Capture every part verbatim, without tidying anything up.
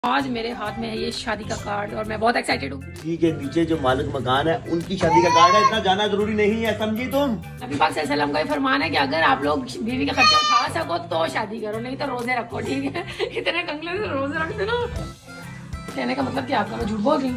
आज मेरे हाथ में है ये शादी का कार्ड और मैं बहुत एक्साइटेड हूँ। ठीक है, नीचे जो मालिक मकान है उनकी शादी का कार्ड है, इतना जाना जरूरी नहीं है, समझी तुम? नबी पाक सल्लल्लाहु अलैहि वसल्लम का ये फरमान है कि अगर आप लोग बीवी का खर्चा उठा सको तो शादी करो, नहीं तो रोजे रखो। ठीक है, इतने कंगले से रोजे रखते ना। कहने का मतलब क्या आपका, मैं झूठ बोल रही हूँ?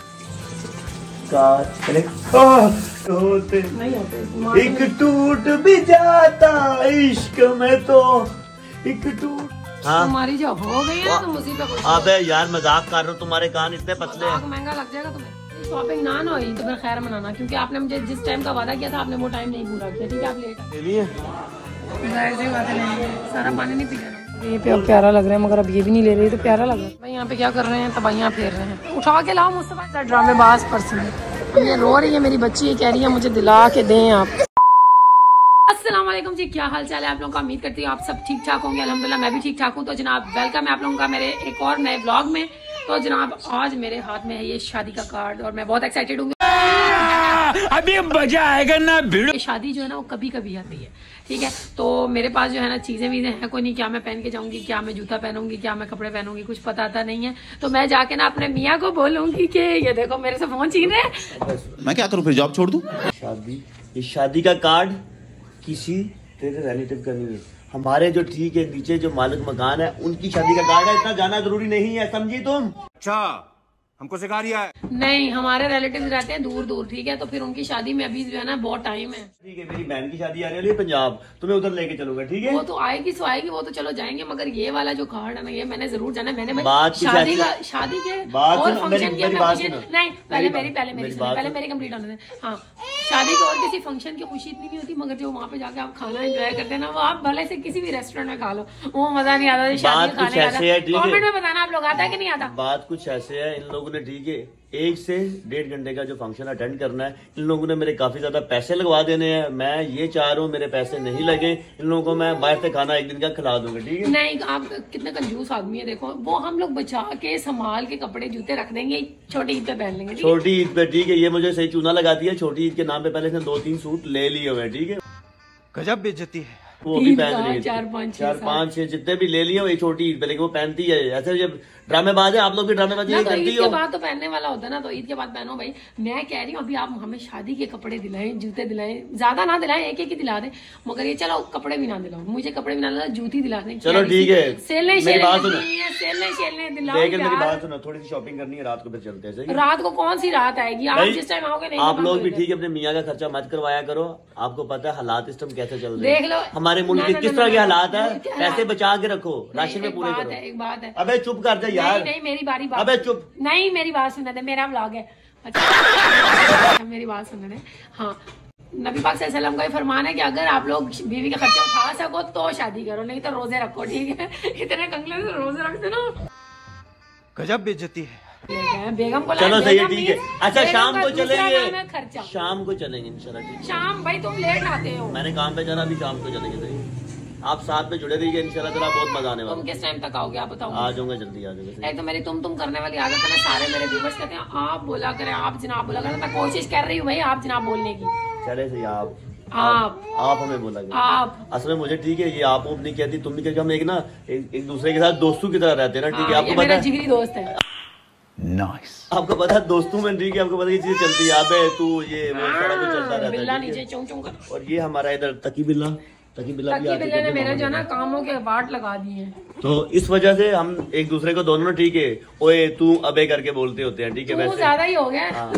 नहीं होते, एक टूट भी जाता इश्क में तो एक टूट। हाँ? तुम्हारी जो हो गई है तो उसी पे कुछ। अबे यार मजाक कर रहा हूँ, तुम्हारे कान इतने पतले हैं। महंगा लग जाएगा तुम्हें। शॉपिंग ना ना हुई तो फिर खैर मनाना, क्योंकि आपने मुझे जिस टाइम का वादा किया था आपने वो टाइम नहीं पूरा किया। ठीक है, आप लेट सारा पानी नहीं पी रहा। ये पे प्यारा लग रहा है, मगर अब ये भी नहीं ले रही तो प्यारा लग रहा है। भाई यहाँ पे क्या कर रहे हैं, तबाहियां फेर रहे हैं। उठा के लाओ मुस्तफा, ड्रामेबाज पर्सन। ये रो रही है मेरी बच्ची, ये कह रही है मुझे दिला के दें आप। अस्सलाम वालेकुम जी, क्या हाल चाल है आप लोगों का? उम्मीद करती हूँ आप सब ठीक ठाक होंगे। अल्हम्दुलिल्लाह मैं भी ठीक ठाक हूँ। तो जनाब वेलकम है आप लोगों का मेरे एक और नए ब्लॉग में। तो जनाब आज मेरे हाथ में है ये शादी का कार्ड और मैं बहुत एक्साइटेड हूँ। अभी मजा आएगा ना भिड़ो। शादी जो है ना वो कभी कभी आती है, ठीक है। तो मेरे पास जो है ना चीजें वीजें हैं कोई नहीं, क्या मैं पहन के जाऊंगी, क्या मैं जूता पहनूंगी, क्या मैं कपड़े पहनूंगी, कुछ पता आता नहीं है। तो मैं जाके ना अपने मियाँ को बोलूंगी कि ये देखो मेरे से फोन छीन रहे। मैं क्या करूँ, फिर जॉब छोड़ दूं? शादी, ये शादी का कार्ड किसी तेरे रिलेटिव का नहीं है, हमारे जो ठीक है नीचे जो मालिक मकान है उनकी शादी का कार्ड है, इतना जाना जरूरी नहीं है, समझी तुम? अच्छा, हमको सिखा रिया है? नहीं, हमारे रिलेटिव रहते हैं दूर दूर, ठीक है। तो फिर उनकी शादी में अभी जो है ना बहुत टाइम है। ठीक है, मेरी बहन की शादी आ रही है पंजाब, तुम्हें उधर लेके चलूंगा, ठीक है? वो तो आएगी सो आएगी, वो तो चलो जाएंगे, मगर ये वाला जो कार्ड है ना ये मैंने जरूर जाना। मैंने बात शादी का शादी के बात और सुनो, फंक्शन मेरी- के मेरी मैं बात खुशी सुनो। नहीं, पहले मेरी पहले मेरी मेरी सुनो, बात पहले सुनो। मेरी कंप्लीट होने दें। हाँ, शादी के और किसी फंक्शन की खुशी इतनी नहीं होती, मगर जो वहाँ पे जाके आप खाना एंजॉय करते हैं ना, वो आप भले से किसी भी रेस्टोरेंट में खा लो, वो मजा नहीं आता। शादी कुछ ऐसे है, ठीक है? कमेंट में बताना आप लोग आता है कि नहीं आता। बात कुछ ऐसे है, इन लोगों ने ठीक है एक से डेढ़ घंटे का जो फंक्शन अटेंड करना है, इन लोगों ने मेरे काफी ज्यादा पैसे लगवा देने हैं। मैं ये चाह रहा हूँ मेरे पैसे नहीं लगे, इन लोगों को मैं बाहर से खाना एक दिन का खिला दूंगा, ठीक है? नहीं, आप कितने कंजूस आदमी है। देखो वो हम लोग बचा के संभाल के कपड़े जूते रख देंगे, छोटी ईद पे पहन लेंगे। छोटी ईद पे, ठीक है? ये मुझे सही चूना लगा दिया, छोटी ईद के नाम पे पहले से दो तीन सूट ले लिए हुए, ठीक है? गजब बेइज्जती है। वो भी पहन रही है, चार पाँच चार पाँच छह जितने भी ले लिए वो छोटी ईद पे, लेकिन वो पहनती है। ऐसे जब ड्रामेबाज है, आप लोग भी ड्रामेबाजी तो करती ईद हो। के बाद तो पहनने वाला होता है ना, तो ईद के बाद पहनो भाई। मैं कह रही हूँ अभी आप हमें शादी के कपड़े दिलाएं, जूते दिलाएं, ज्यादा ना दिलाएं, एक एक ही दिला दें, मगर ये चलो कपड़े भी ना दिलाओ, मुझे कपड़े भी ना दिलाओ, जूती दिला दें। चलो ठीक है, सेलने मेरी बात सुनो, सेलने सेलने दिलाओ। लेकिन मेरी बात सुनो, थोड़ी सी शॉपिंग करनी है, रात को फिर चलते हैं, सही? रात को कौन सी रात आएगी, आप जिस टाइम आओगे नहीं। आप लोग भी ठीक है, अपने मियाँ का खर्चा मत करवाया करो। आपको पता है हालात इस टाइम कैसे चल रहे हैं, देख लो हमारे मुल्क के किस तरह के हालात है। पैसे बचा के रखो, राशन में पूरे करो। एक बात है, अबे चुप कर जा यार। नहीं मेरी बारी बात, अबे चुप नहीं मेरी बात सुनने दे, मेरा व्लॉग है। अच्छा मेरी बात सुनने दे। हाँ, नबी पाक सल्लल्लाहु अलैहि वसल्लम का ये फरमान है कि अगर आप लोग बीवी का खर्चा उठा सको तो शादी करो, नहीं तो रोजे रखो। ठीक है, इतने कंगले से रोजे रखते ना। गजब बेइज्जती है। बेगम को चलो सही है, ठीक है। अच्छा शाम को खर्चा चलेंगे, शाम को चलेंगे इंशाल्लाह, ठीक है? शाम भाई तुम लेट आते हो, मैंने काम पे जाना, अभी शाम को चलेंगे, सही? आप साथ में जुड़े रहिए इंशाल्लाह, तेरा बहुत मजा आने वाला। तुम किस टाइम तक आओगे आप बताओ? आ जाऊंगा, जल्दी आ जाऊंगा। एक तो मेरी तुम तुम करने वाली आदत है ना, सारे मेरे व्यूअर्स कहते हैं आप बोला करें, आप जनाब बोला करें। मैं कोशिश कर रही हूँ भाई आप जनाब बोलने की। चले सही, आप आप आप हमें बोला करें। आप असल में मुझे ठीक है, ये आप वो नहीं कहती, तुम भी कहती, हम एक ना एक, एक दूसरे के साथ दोस्तों की तरह रहते हैं ना, ठीक है? हाँ, आपको ये पता मेरा है, जिगरी दोस्त है। नाइस। आपको पता है दोस्तों में, ठीक है? आपको पता है ये चीजें चलती है, अबे तू ये वो सारा कुछ चलता रहता बिल्ला है, ठीक नीचे है? चुम चुम कर। और ये हमारा इधर तकी बिल्ला, तकी बिल्ला भी तकी आके बिल्ले ने करके मेरे जो मामा ना कामों के वाट लगा दिए हैं, तो इस वजह से हम एक दूसरे को दोनों, ठीक है, ओए तू अबे करके बोलते होते हैं, ठीक है? तू वैसे ज्यादा ही हो गया। हाँ।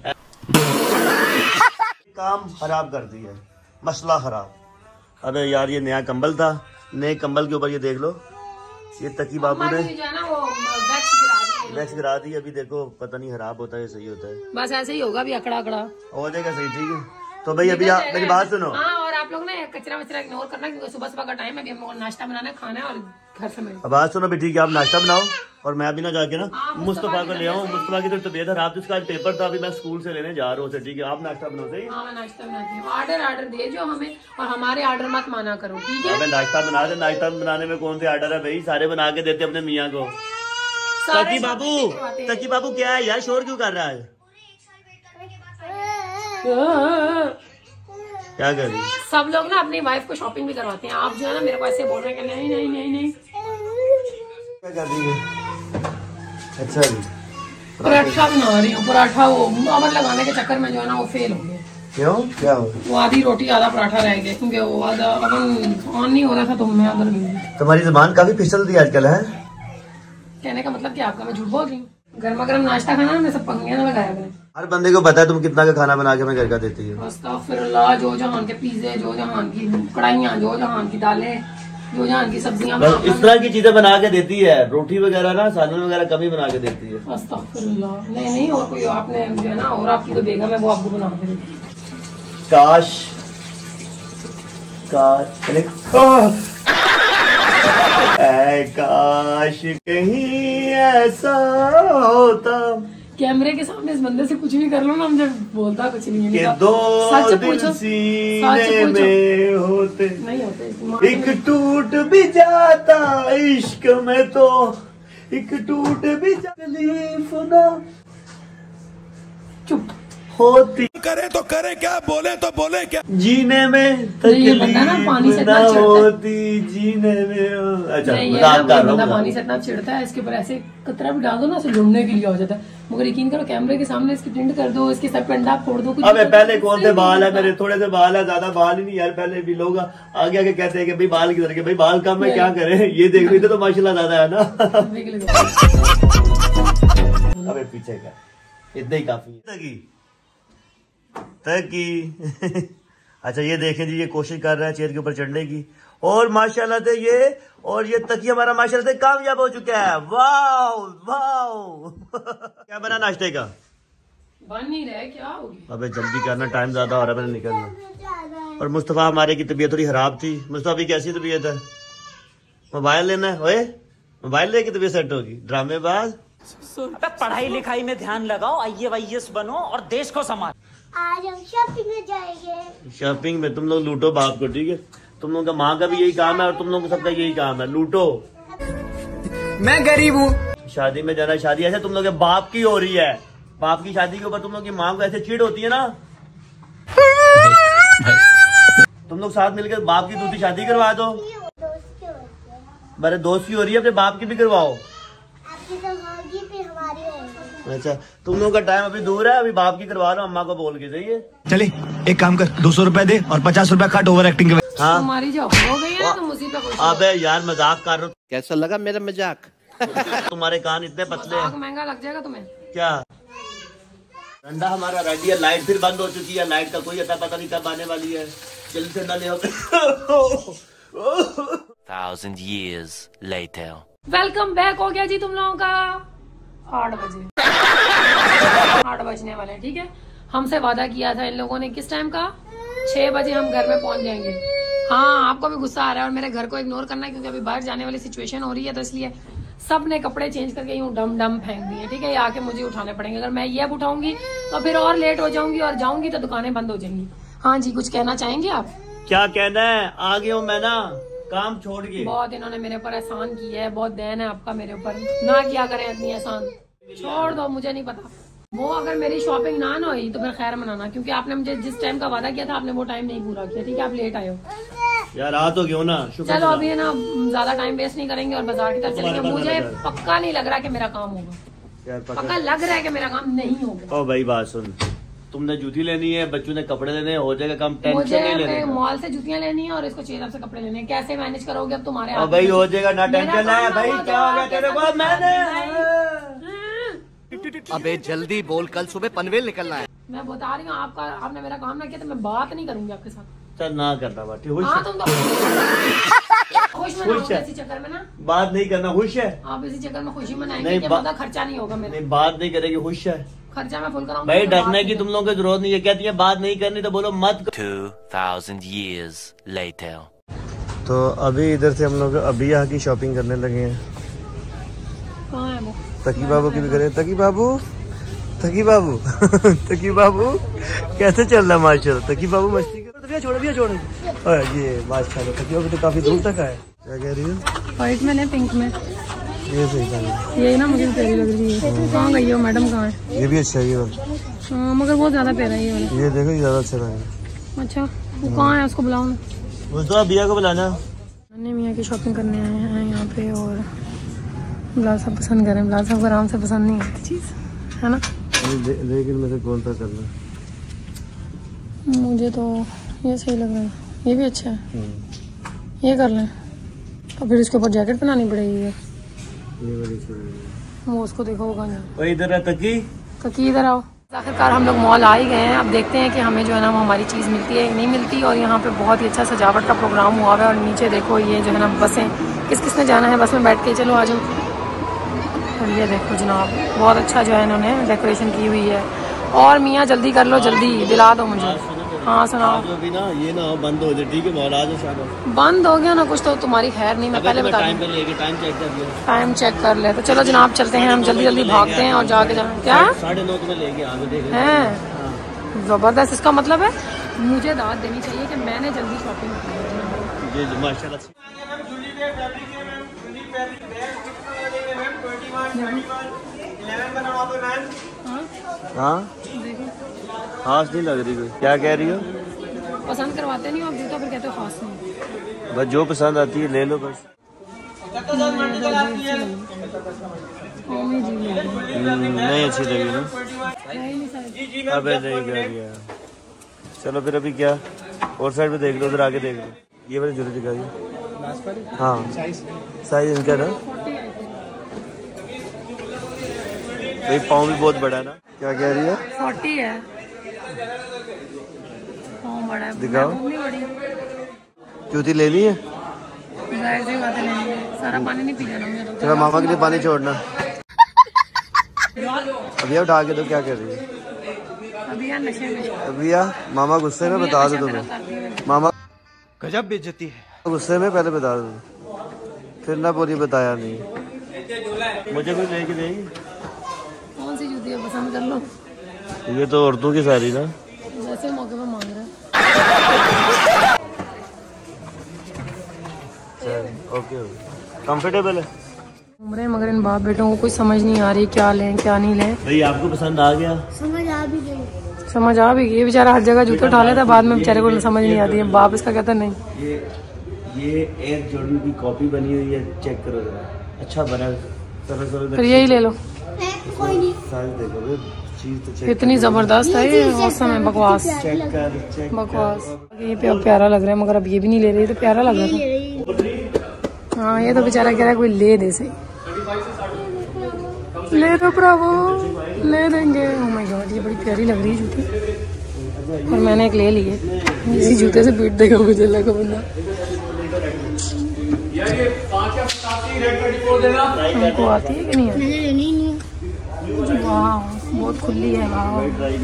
काम खराब कर दिया, मसला खराब। अबे यार ये नया कंबल था, नए कंबल के ऊपर ये देख लो, ये तकी बाबू ने जो है ना वो वैक्स गिरा दी है। वैक्स गिरा दी। अभी देखो पता नहीं खराब होता है सही होता है, बस ऐसे ही होगा, अभी अकड़ा अकड़ा हो जाएगा सही, ठीक है? तो भाई अभी आप मेरी बात सुनो। हाँ, और आप लोग ना कचरा वचरा इग्नोर करना, क्योंकि सुबह सुबह का टाइम है, अभी हम लोग नाश्ता बनाना है, खाना है और घर से मिलना। अब बात सुनो भी, ठीक है? आप नाश्ता बनाओ और मैं अभी ना जाके ना हाँ, मुस्तफा को ले आऊँ। मुस्तफा की तो तबीयत खराब थी, उसका आज पेपर था, अभी मैं स्कूल से लेने जा रहा हूँ, ठीक है? आप नाश्ता बनाओ, सही? हाँ, मैं नाश्ता बनाती हूँ। ऑर्डर ऑर्डर दे जो हमें, और हमारे ऑर्डर मत माना करो, ठीक है? मैं नाश्ता बना दे, नाश्ता बनाने में कौन से ऑर्डर है भाई, सारे बना के देते अपने मियाँ को। सारे तकी बाबू, तकी बाबू क्या है यार, शोर क्यों कर रहा है? क्या कर रही है? सब लोग ना अपनी वाइफ को शॉपिंग भी करवाते हैं, आप जो है ना मेरे को ऐसे बोल रहे हैं कि नहीं नहीं नहीं नहीं। क्या कर रही है? अच्छा जी, पराठा बना रही हूँ। पराठा वो अमर लगाने के चक्कर में जो है ना वो फेल हो गया। क्यों, क्या हो? वो आधी रोटी आधा पराठा रह गया क्योंकि वो आधा अवन ऑन नहीं हो रहा था तो मैं अंदर गई। तुम्हारी जुबान काफी फिसलती है आजकल है। कहने का मतलब कि आपका मैं झूठ बोल रही हूँ। गर्मा गर्म नाश्ता खाना हमने सब पंगे ना लगाया गया। हर बंदे को पता है तुम कितना का खाना बना के मैं घर का देती है। अस्तगफिरुल्लाह, जो जहान के पिज़्ज़े, जो जहान की कढ़ाइयाँ, जो जहान की दालें, जो जहान की सब्जियाँ, बस इस तरह की चीजें बना के देती है। रोटी वगैरह ना, सालन वगैरह कमी बना के देती है। अस्तगफिरुल्लाह, नहीं नहीं, और कोई आपने जो है ना, और आपकी तो बेगम है वो आपको बना के देती है। काश काश ऐ काश कहीं ऐसा होता। कैमरे के सामने इस बंदे से कुछ भी कर लो ना, मुझे बोलता कुछ नहीं कि है। दो सच दिल पूछो, सीने में होते, नहीं होते। एक टूट भी जाता इश्क में तो, एक टूट भी तकलीफ ना चुप होती। करे तो करे क्या, बोले तो बोले क्या, जीने में ये बंदा ना पानी से तकलीफ इतना ना चिढ़ता है। होती, जीने में। अच्छा, नहीं, ये मजाक ना, कर ये रहा बंदा हूँ। पानी से इतना चिढ़ता है, इसके ऊपर ऐसे कतरा भी डाल दो ना, उसे जुड़ने के लिए हो जाता है। मगर यकीन करो, कैमरे के सामने इसकी टिंड कर दो, इसके सर पे अंडा फोड़ दो, कुछ अबे भी पहले करो, कौन उससे से बाल है नहीं मेरे, थोड़े से बाल है, ज्यादा बाल ही नहीं यार। पहले भी लोग आगे आगे कहते हैं कि भाई बाल किधर के, भाई बाल कम है क्या करे। ये देख रही थे तो माशाल्लाह ज्यादा है ना। होता। अबे पीछे का इतना ही काफी है। तकी तकी अच्छा, ये देखें जी, ये कोशिश कर रहा है चेयर के ऊपर चढ़ने की, और माशाल्लाह से ये और ये तकी हमारा माशाल्लाह से कामयाब हो चुका है। Wow wow. क्या बना नाश्ते का? बन नहीं रहा है, क्या हो गया? अबे जल्दी करना, टाइम ज्यादा हो रहा है, मैंने निकलना। और मुस्तफा हमारे की तबीयत थोड़ी खराब थी। मुस्तफा भी कैसी तबीयत है? मोबाइल लेना है? ओए मोबाइल लेके तबीयत सेट होगी, ड्रामेबाज। पढ़ाई लिखाई में ध्यान लगाओ, आई ए एस बनो और देश को संभालो। आज हम शॉपिंग में जाएंगे। शॉपिंग में तुम लोग लूटो बाप को, ठीक है? तुम लोगों का माँ का भी यही काम है और तुम लोगों का सबका यही काम है, लूटो। मैं गरीब हूँ। शादी में जाना, शादी ऐसे तुम लोग के बाप की हो रही है। बाप की शादी के ऊपर तुम लोग की माँ को ऐसे चिढ़ होती है ना। तुम लोग साथ मिलकर बाप की दूसरी शादी करवा दो। मेरे दोस्त की हो रही है, अपने बाप की भी करवाओ। आपकी तो होगी, फिर हमारी होगी। अच्छा, तुम लोगों का टाइम अभी दूर है, अभी बाप की करवा लो, अम्मा को बोल के। सही है? चले एक काम कर, दो सौ रुपए दे और पचास रुपए काट ओवर एक्टिंग के। हाँ, तुम्हारी जो हो गई है तुम उसी पे खुश हो। अबे यार मजाक कर रहा हूँ। कैसा लगा मेरा मजाक? तुम्हारे कान इतने पतले हैं। मजाक महंगा लग जाएगा तुम्हें। क्या? ठंडा हमारा रेडी है, लाइट फिर बंद हो चुकी है। लाइट का कोई अता पता नहीं कब आने वाली है। जल्दी ठंडा ले आओ। Thousand years later. Welcome back हो गया जी तुम लोगों का। आठ बजे आठ बजने वाले हैं, ठीक है? हमसे वादा किया था इन लोगों ने किस टाइम का? छह बजे हम घर में पहुंच जाएंगे। हाँ, आपको भी गुस्सा आ रहा है और मेरे घर को इग्नोर करना है क्योंकि अभी बाहर जाने वाली सिचुएशन हो रही है, तो इसलिए सब ने कपड़े चेंज करके यूं डम डम फेंक दिए, ठीक है? ये आके मुझे उठाने पड़ेंगे। अगर मैं ये अब उठाऊंगी तो फिर और लेट हो जाऊंगी और जाऊंगी तो दुकानें बंद हो जाएंगी। हाँ जी, कुछ कहना चाहेंगे आप? क्या कहना है, आ गया हूँ मैं ना काम छोड़ के। बहुत इन्होंने मेरे ऊपर एहसान किया है, बहुत देन है आपका मेरे ऊपर। ना किया करें इतनी एहसान, छोड़ दो, मुझे नहीं पता। वो अगर मेरी शॉपिंग ना ना हुई तो फिर खैर मनाना, क्योंकि आपने मुझे जिस टाइम का वादा किया था आपने वो टाइम नहीं पूरा किया, ठीक है? आप लेट आए हो यार। आ तो क्यों ना, शुक्र। चलो अभी है ना, ज्यादा टाइम वेस्ट नहीं करेंगे और बाजार की तरफ चलेंगे। मुझे पक्का नहीं लग रहा कि मेरा काम होगा, यार पक्का लग रहा है कि मेरा काम नहीं होगा। ओ भाई बात सुन, तुमने जूती लेनी है, बच्चों ने कपड़े लेने हैं, हो जाएगा काम, टेंशन मुझे नहीं लेने का। मॉल से जूतियां लेनी है और इसको चेहरा से कपड़े लेने हैं। कैसे मैनेज करोगे अब तुम्हारे ओ हाथ भाई में? हो जाएगा, ना मेरा टेंशन काम है। ना भाई हुआ क्या तो हो गया आप तेरे कैसे को? मैंने अबे जल्दी बोल, कल सुबह पनवेल निकलना है। मैं बता रही हूँ, आपका आपने मेरा काम ना किया तो मैं बात नहीं करूंगी आपके साथ। चल ना करना बात, ठीक हाँ, है? तुम तो खुश मनाओगे है। इसी चक्कर में ना। बात नहीं करना, खुश है? आप इसी चक्कर में खुशी मनाएंगे नहीं, कि बा- मतलब खर्चा नहीं होगा मेरा। नहीं, बात नहीं करेगी, खुश है? खर्चा मैं फुल कराऊंगा। भाई तो बात डरने की नहीं तुम लोगों की जरूरत नहीं है। कहती है बात नहीं करनी तो बोलो मत कर। Two thousand years later. तो अभी इधर से हम लोग अभी यहाँ की शॉपिंग करने लगे हैं। कहाँ है वो? तकी बाबू की भी करें। तकी बाबू, तकी बाबू तकी बाबू कैसे चल रहा है? माशाल्लाह तकी बाबू मस्ती कर। छोड़ भैया छोड़। ये माशाल्लाह तकी बाबू तो काफी दूर तक आए। क्या कह रही है? व्हाइट में नहीं, पिंक में। ये सही था, ये ना मुझे प्यारी लग रही है। कहाँ गई हो मैडम, कहाँ है? ये भी अच्छा है। ये हाँ, मगर बहुत ज्यादा प्यारा है ये वाला। ये देखो, ये ज्यादा अच्छा लगा। अच्छा, वो कहाँ है? उसको बुलाओ ना। वो तो भैया को बुलाना। अन्य मियाँ की शॉपिंग करने आए हैं यहाँ पे और बिलाल साहब पसंद करें, बिलाल साहब को आराम से पसंद नहीं आती चीज़, है ना? लेकिन मेरे कौन सा करना, मुझे तो ये सही लग रहा है, ये भी अच्छा है, ये कर लें। और फिर इसके ऊपर जैकेट पहनानी पड़ेगी। ये वो उसको देखो होगा ना। इधर है ककी ककी इधर आओ। आखिरकार हम लोग मॉल आ ही गए हैं। अब देखते हैं कि हमें जो है ना वो हमारी चीज़ मिलती है कि नहीं मिलती। और यहाँ पे बहुत ही अच्छा सजावट का प्रोग्राम हुआ है। और नीचे देखो ये जो है ना बसें, किस किस ने जाना है बस में बैठ के, चलो आ जाओ। और ये देखो जनाब बहुत अच्छा जो है इन्होंने डेकोरेशन की हुई है। और मियाँ जल्दी कर लो, जल्दी दिला दो मुझे। हाँ सुनाओ। अभी ना ये ना बंद हो जाए, ठीक है? मॉल आ जाओ शायद बंद हो गया ना कुछ तो तुम्हारी खैर नहीं। मैं पहले बता टाइम पे लेके टाइम चेक कर लिया, टाइम चेक कर ले। तो चलो जनाब चलते हैं, हम जल्दी जल्दी भागते हैं और जाके जाना। क्या साढ़े नौ को मैं लेके आगे देख है जबरदस्त। इसका मतलब है मुझे दाद देनी चाहिए कि मैंने जल्दी शॉपिंग की है। जी माशाल्लाह। हाँ खास नहीं लग रही कोई। क्या कह रही हो? पसंद करवाते नहीं हो आप जूता, फिर कहते हो खास नहीं। बस जो पसंद आती है ले लो बस। नहीं अच्छी लगी ना? अबे नहीं कर गया। चलो फिर अभी क्या और साइड पे देख लो, उधर आके देख लो। ये वाली जरूर दिखाई। हाँ साइज इनका ना भाई, पाँव भी बहुत बड़ा है ना। क्या कह रही है? फोर्टी है, पाँव बड़ा है। दिखाओ। बड़ी जूती ले ली है? जाहिर सी बात है, सारा पानी नहीं पी जाना मुझे तो। चलो मामा के लिए पानी छोड़ना। अभी उठा के तो क्या कर रही है? अभी यार नशे में। अभी यार मामा गुस्से में, बता दो तुम्हें। मामा गजब बेइज्जती है। गुस्से में पहले बता दो, फिर ना बोली बताया नहीं। मुझे कोई लेके देगी? कौन सी जूती है पसंद कर लो। ये तो औरतों की सारी ना, जैसे मौके पे मांग रहे हैं। ओके कंफर्टेबल है। घूम रहे हैं मगर इन बाप बेटों को कुछ समझ नहीं आ रही क्या लें क्या नहीं लें। भाई आपको पसंद आ गया? समझ आ भी गई। समझ आ भी गई। बेचारा हर जगह जूते उठा लेता है, बाद में बेचारे को समझ नहीं आती है। बाप इसका कहता नहीं। ये ये एयर जॉर्डन की कॉपी बनी हुई है, चेक करो जरा। अच्छा बना है, फिर यही ले लो। कोई नहीं। साइज देखो, चीज तो चेक। इतनी जबरदस्त है ये, मौसम है बकवास। चेक कर चेक बकवास। ये पे प्यारा लग रहा है मगर अब ये भी नहीं ले रही, तो प्यारा लग रहा था। हाँ ये तो बेचारा कह रहा है कोई ले दे सही। ले दो ब्रावो, ले देंगे। ओह माय गॉड ये बड़ी प्यारी लग रही है जूती। और मैंने एक ले ली है। इसी जूते से पीट देगा मुझे लगा बंदा। हमको आती है कि नहीं आती? मैंने लेनी नहीं। वाह बहुत खुली है। वाह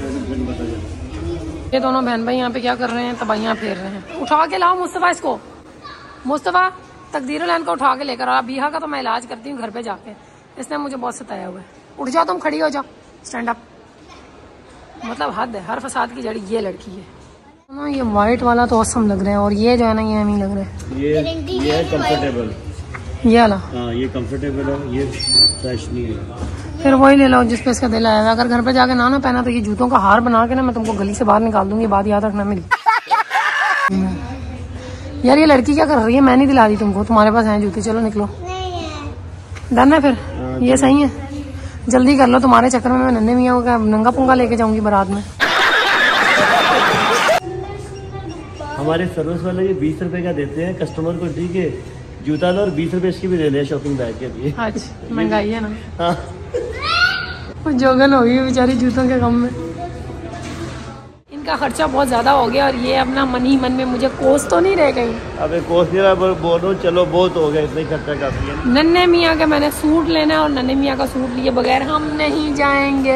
ये दोनों बहन भाई यहाँ पे क्या कर रहे हैं? तबाइयाँ फेर रहे हैं। उठा के लाओ मुस्तफा इसको। मुस्तफा तकदीरुल को उठा के लेकर आओ। बीहा का तो मैं इलाज करती हूँ घर पे जाके, इसने मुझे बहुत सताया हुआ है। उठ जाओ तुम, खड़ी हो जाओ, स्टैंड अप। मतलब हद है, हर फसाद की जड़ी ये लड़की है ना। ये व्हाइट वाला तो औसम लग रहा है और ये जो है ना ये हमें लग रहा है। ये ये है कंफर्टेबल, ये वाला। हाँ ये कंफर्टेबल है, ये फ्रेश नहीं है। फिर वही ले लो जिस पे इसका दिल आया। अगर घर पे जाके ना ना पहना तो ये जूतों का हार बना के ना मैं तुमको गली से बाहर निकाल दूंगी। बात याद रखना मेरी। यार ये लड़की क्या कर रही है? मैं नहीं दिला दी तुमको, तुम्हारे पास है जूते। चलो निकलो। डन है फिर? ये सही है, जल्दी कर लो। तुम्हारे चक्कर में मैं नन्हे मियाँ का नंगा पुंगा लेके जाऊंगी बारात में। हमारे सर्विस वाले ये बीस रुपए का देते हैं कस्टमर को, ठीक है? जूता लो और बीस रुपए इसकी भी दे दें शॉपिंग बैग के लिए। आज महंगाई है ना। हाँ जोगन हो गई बेचारी जूतों के गम में। इनका खर्चा बहुत ज्यादा हो गया और ये अपना मन ही मन में मुझे कोस तो नहीं रह गई। अबे कोस नहीं रहा, बोल रहा हूँ चलो बहुत हो गया, इतना ही खर्चा काफी है। नन्हे मियाँ का मैंने सूट लेना है और नन्हे मियाँ का सूट लिए बगैर हम नहीं जाएंगे।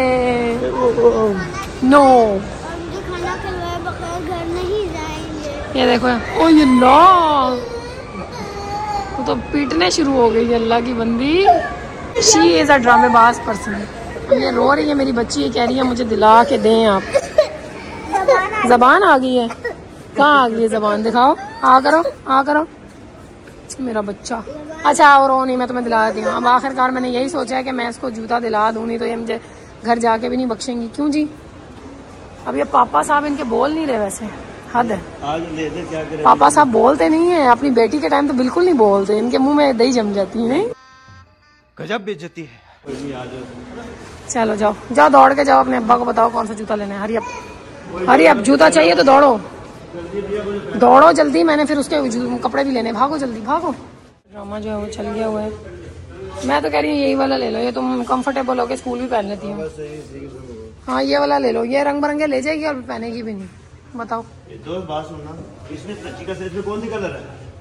नो मुझे खाना खिलवाए बगैर घर नहीं जाएंगे। ये देखो, ओ ये नो वो तो पीटने शुरू हो गई अल्लाह की बंदी। शी इज अ ड्रामेबाज पर्सन। ये रो रही है मेरी बच्ची, ये कह रही है मुझे दिला के दें आप। जबान आ गई है? कहाँ आ गई है जबान? दिखाओ, आ करो, आ करो मेरा बच्चा। अच्छा और रो नहीं, मैं तुम्हें दिला दी हूँ। अब आखिरकार मैंने यही सोचा है कि मैं इसको जूता दिला दूँ, नहीं तो ये मुझे घर जाके भी नहीं बख्शेंगी। क्यों जी? अब ये पापा साहब इनके बोल नहीं रहे, वैसे हद है। आज ले दे, क्या करें? पापा साहब बोलते नहीं है, अपनी बेटी के टाइम तो बिल्कुल नहीं बोलते। इनके मुंह में दही जम जाती है। नहीं गजब बेइज्जती है। चलो जाओ जाओ, दौड़ के जाओ, अपने अब्बा को बताओ कौन सा जूता लेना है। हरी अब हरी अब जूता चाहिए तो दौड़ो दौड़ो जल्दी, मैंने फिर उसके कपड़े भी लेने, भागो जल्दी भागो। ड्रामा जो है वो चल गया हुआ है। मैं तो कह रही हूँ यही वाला ले लो, ये तुम कंफर्टेबल होके स्कूल भी पहन लेती हो। हाँ ये वाला ले लो, ये रंग बिरंगे ले जाएगी और पहनेगी भी नहीं। बताओ दोस्त बात सुनना, इसमें बच्ची का साइज में कौन सी कलर है?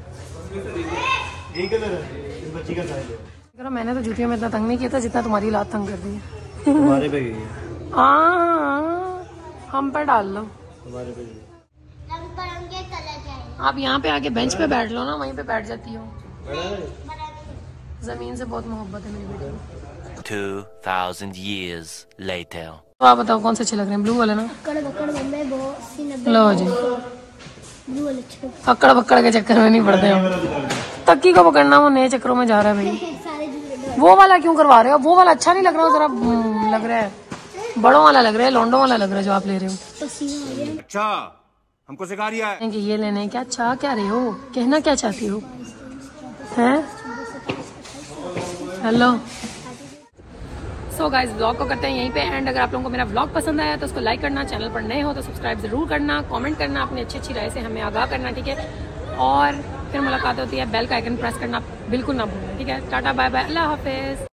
यही कलर है इस बच्ची का साइज है। मैंने तो जूतियों में इतना तंग नहीं किया था जितना तुम्हारी लात तंग कर दी है। तुम्हारे पे गई है। हाँ हम पर डाल लो, तुम्हारे पे गई है। रंग बिरंगे कलर चाहिए। आप यहाँ पे आके बेंच पे बैठ लो ना, वहीं पे बैठ जाती हो। जमीन से बहुत मोहब्बत है मेरी बेटी को। Two thousand years later. तो आप बताओ कौन से अच्छे लग रहे हैं? ब्लू वाले ना? अक्कड़ बक्कड़ बम्बे बहुत सी नब्बे लो जी, ब्लू वाले अच्छे अक्कड़ बक्कड़ के चक्कर में नहीं पड़ते हम। तक्की को पकड़ना, वो नए चक्करों में जा रहा है भाई। सारे जूते वो वाला क्यों करवा रहे हो? वो वाला अच्छा नहीं लग रहा, जरा हम्म, लग रहा है बड़ों वाला लग रहा है, लौंडों वाला लग रहा है जो आप ले रहे हो। पसीना आ गया। अच्छा हमको सिखा रिया है कि ये लेने क्या चाह क्या रहे हो, कहना क्या चाहती हो? हैं? हेलो सो गाइस, ब्लॉग को करते हैं यहीं पे एंड। अगर आप लोगों को मेरा ब्लॉग पसंद आया तो उसको लाइक करना, चैनल पर नए हो तो सब्सक्राइब जरूर करना, कमेंट करना, अपनी अच्छी अच्छी राय से हमें आगाह करना, ठीक है। और फिर मुलाकात होती है, बेल का आइकन प्रेस करना बिल्कुल ना भूलना, ठीक है। टाटा बाय बाय, अल्लाह हाफिज।